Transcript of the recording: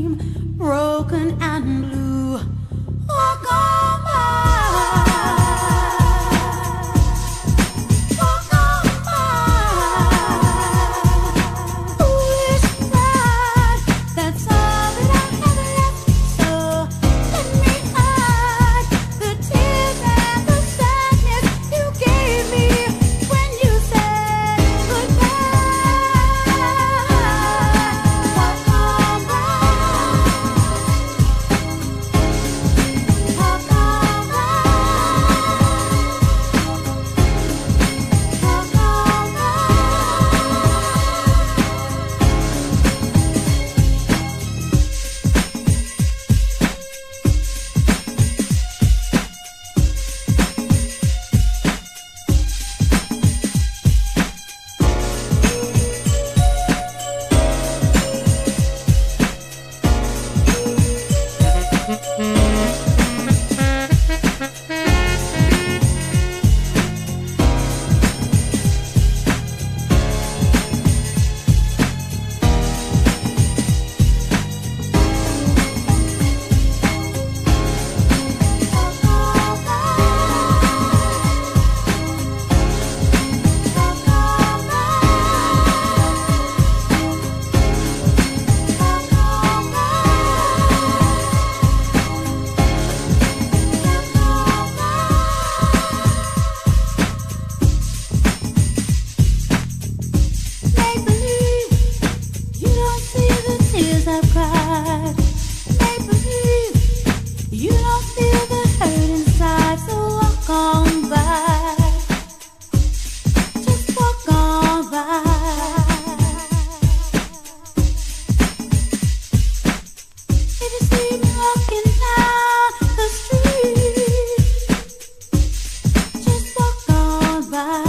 dream, broken and blue. Walk on by. Walk on by. Foolish pride, that's all that I have left. So let me hide the tears and the sadness you gave me when you said goodbye. Walk on by. Walk on by. Walk on by. Make believe you don't see the tears I've cried. Make believe you don't feel the hurt inside. So walk on by. Just walk on by. If you see me walking down the street, just walk on by.